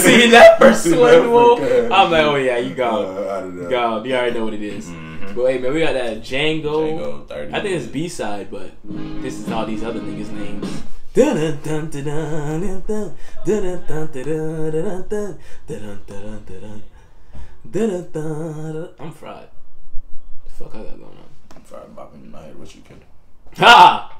seeing that first one, I'm like, oh yeah, you gone. Gone. You already know what it is. But wait, man, we got that Django 30. I think it's B-side, but this is all these other niggas' names. I'm fried. The fuck I got going on? I'm fried bopping in my head. What you kid? Ha!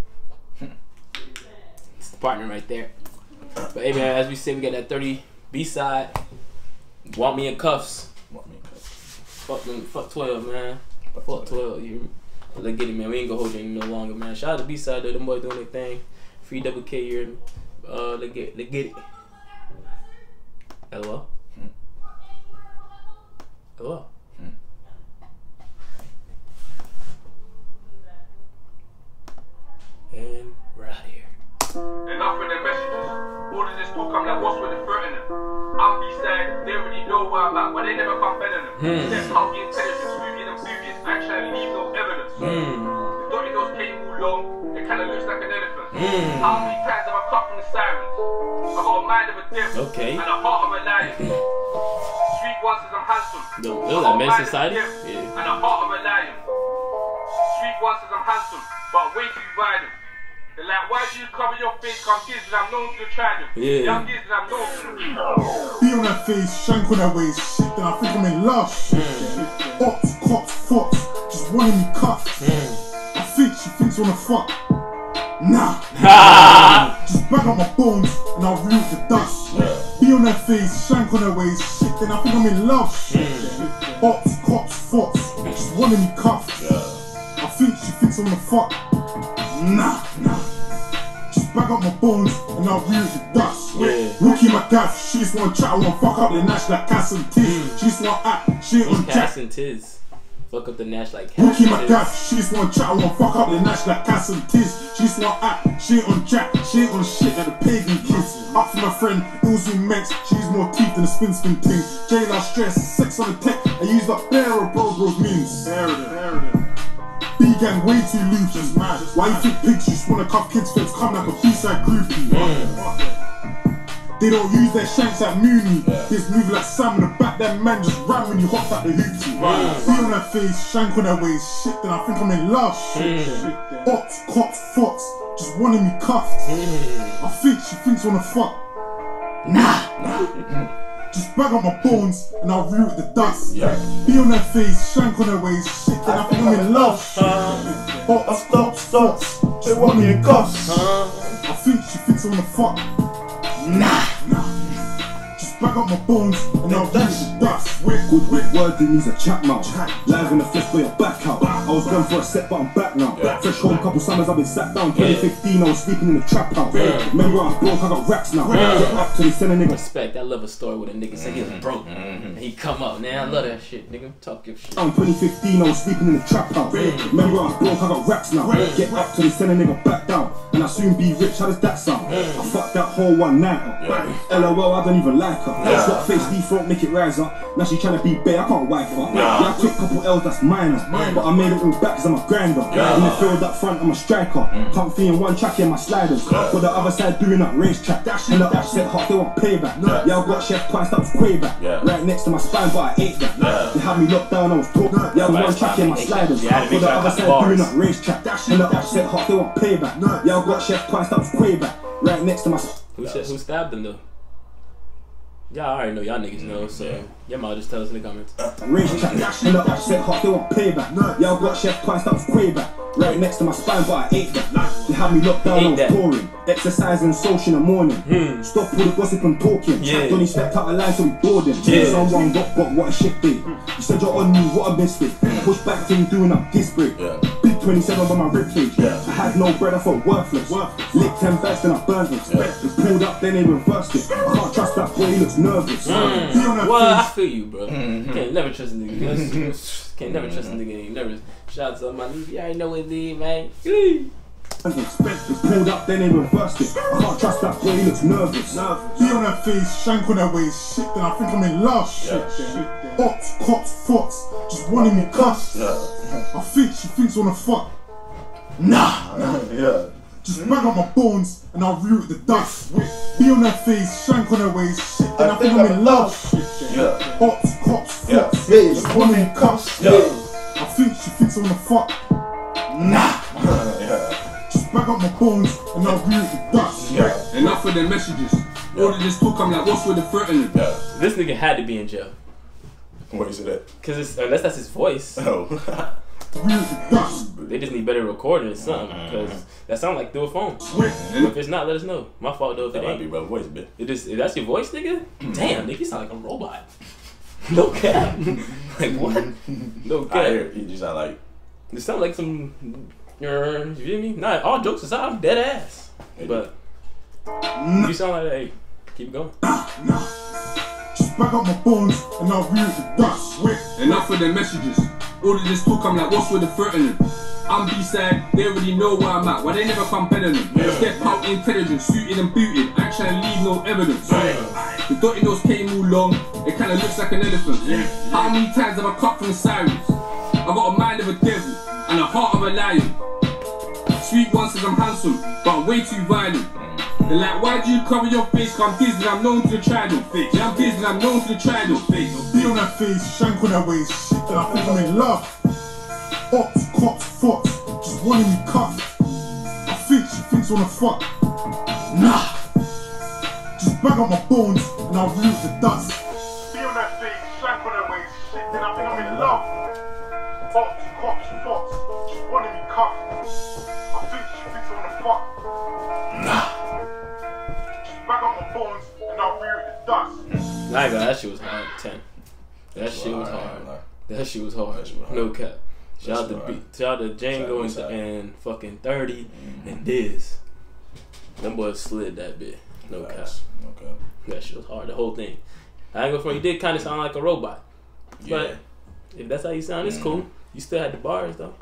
It's the partner right there. But hey man, as we say, we got that 30 B-side. Want me in cuffs. Want me in cuffs. Fuck 12, man. Fuck 12. Let's get it, man. We ain't gonna hold you any no longer, man. Shout out to B-side though. Them boys doing their thing. Free double K here. Let's get it. LOL. LOL. And we're out of here. Enough with their messages. All of this talk, I'm like, what's with the threat in them? I'm B-side, they already know where I'm at, but they never come better than them. That's how the intelligence, moving and serious, actually leave no evidence. The dirty nose came all long, it kinda looks like an elephant. How many times have I cut from the sirens? I got a mind of a devil, and a heart of a lion. Street one says I'm handsome. That Men's Society? Yeah. And a heart of a lion. Street one says I'm handsome, but way too violent. They're like, why do you cover your face? Come giz and I'm known to the tribe. Young giz and I'm known to the Be on that face, shank on that waist, shit, then I think I'm in love. Ops, cops, fox, just wanting me cuffed. I think she thinks I wanna fuck. Nah. Just bag up my bones and I'll root the dust. Be on that face, shank on that waist, shit, then I think I'm in love. Ops, cops, fox, just wanting me cuffed. I think she thinks I wanna fuck. Nah. Just bag up my bones and I'll root the dust. Rookie my gaff, she just wanna chat, I wanna fuck up the Nash like Cass and Tiz. She just wanna act, she ain't on Cass and Tiz. Fuck up the Nash like Cass Rookie and my Tiz. gaff, she just wanna chat, I wanna fuck up the Nash like Cass and Tiz. She just wanna act, she ain't on jack, she ain't on shit like the pagan kids. Up for my friend, Ilzu Mex, she's more teeth than a spin ting. J-La stress, sex on the tech, I used up bare of bros means. B-gang way too loose, just mad. Why you think pigs just wanna cuff kids' feds come like a B-side groupie? They don't use their shanks like Mooney. This move like Sam in the back, that man just ran when you hopped at the hoopty. Be on that face, shank on that waist, shit, then I think I'm in love. Ops, cops, fox, just wanting me cuffed. I think she thinks I wanna fuck. Nah. Just bag up my bones and I'll root the dust. Be on that face, shank on that waist, shit, then I think I'm in love. Ops, cops, fox, just want me in cuffs. I think she thinks I wanna fuck. Nah. Just bag up my bones and I'll root the dust. Good word that needs a chat mouth. Live in the flesh, boy, I'm back out. I was going for a set, but I'm back now. Fresh home, couple summers I've been sat down. 2015, I was sleeping in the trap house. Remember I was broke, I got racks now. Get up to the send a nigga. Respect, I love a story where a nigga say he was broke and he come up. Man, I love that shit, nigga. Talk your shit. 2015, I was sleeping in the trap house. Remember I was broke, I got racks now. Get up to the send a nigga back down. And I soon be rich, how does that sound? I fucked that whole one night up. LOL, I don't even like her. Slap face default, make it rise up. Now she tryna be bare, I can't wife her. Yeah, I took a couple L's, that's minor. But I made it all back cause I'm a grinder. In the field up front, I'm a striker. Comfy in one track in my sliders. For the other side doing that racetrack. And the upset hot, they want payback. Yeah, I got chef points, that was Quayback. Right next to my spine, but I ate that. They had me locked down, I was talking. Yeah, one track in my sliders. For the other side doing that racetrack. And the upset hot, they want payback. Yeah, I got chef points, that was Quayback. Right next to my Who stabbed him though? Y'all already know, y'all niggas know, so y'all might just tell us in the comments. Racetrack, and the upset hot, they want payback. Yeah, I got chef points, that was Quayback. Right next to my spine, but I ate that. They had me locked down, I was pouring. Exercising, social in the morning. Stop all the gossip and talking. Donnie stepped out of line, so we bored him. Someone got what a shit day. You said you're on me, what a mistake. Push back till you doing up this break. Big 27 on my ribcage. I had no bread, I felt worthless. Licked 10 bags, then I burned it. They pulled up, then they reversed it. I can't trust that boy, he looks nervous. Well, I feel you, bro. Can't never trust a nigga. Can't never trust a nigga. Never. Shout out to my nigga. You already know what it is, man. They pulled up, then they reversed it. I can't trust that boy, he looks nervous. Be on that face, shank on that waist, shit, then I think I'm in love. Ops, cops, fox, just wanting me cuffs. I think she thinks I wanna fuck. Nah. Just bang up my bones and I'll root the dust. Be on their face, shank on their waist, shit, then I think I'm in love. Hots, cops, fucks, just one in cuffs. I think she thinks I wanna fuck. Nah. Just bang up my bones and I'll root the dust. Enough of the messages. All of this talk, I'm like, what's with the threatening? This nigga had to be in jail. Why you say that? Cause unless that's his voice. Oh. They just need better recording or something. Cause that sound like through a phone. If it's not, let us know. My fault though if that it might ain't. be brother voice, bitch. If that's your voice, nigga? Damn, nigga, you sound like a robot. No cap. Like what? No cap. I hear you just sound like. It sound like some. You feel me? Nah, all jokes aside, I'm dead ass. But you sound like that. Hey, keep it going. Just back up my bones and I'll root the dust. Enough of the messages. All of this talk, I'm like, what's with the threatening? I'm B-side, they already know where I'm at. Why they never come better than me? Step out intelligent, suited and booted. I ain't trying to leave no evidence. The dotty nose came all long, it kinda looks like an elephant. How many times have I cut from the sirens? I got a mind of a devil and a heart of a lion. Sweet one says I'm handsome, but I'm way too violent. They're like, why do you cover your face? Cause I'm Disney, I'm known to the tridal face. Yeah, I'm Disney, I'm known to the tridal face. Be on her face, shank on her waist, shit, then I think I'm in love. Ops, cops, fox, just wanting me cut. I think she thinks I wanna fuck. Nah. Just bang up my bones and I'll root the dust. Be on her face, shank on her waist, shit, then I think I'm in love. Ops, cops, fox, just wanting me cut. I think she thinks I wanna fuck. Nah. Back up my bones and I'll root the dust. Nah, that shit was hard. 10. That shit was hard. That shit was hard. No cap. Shout out to Django and fucking 30 and Diz. Them boys slid that bit. No cap. That shit was hard. The whole thing. I ain't gonna front. You did kind of sound like a robot. But if that's how you sound, it's cool. You still had the bars though.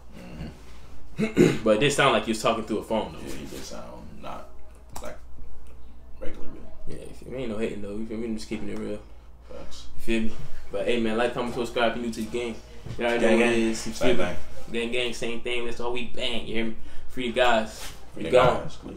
But it did sound like you was talking through a phone though. Yeah, you did sound not like regular real. Yeah, you feel me? Ain't no hating though. You feel me? I'm just keeping it real. Facts. You feel me? But hey man, like, comment, subscribe if you're new to the game. You already know what it is. Same thing. Gang, same thing. That's all we bang. You hear me? Free the guys. Free the guys.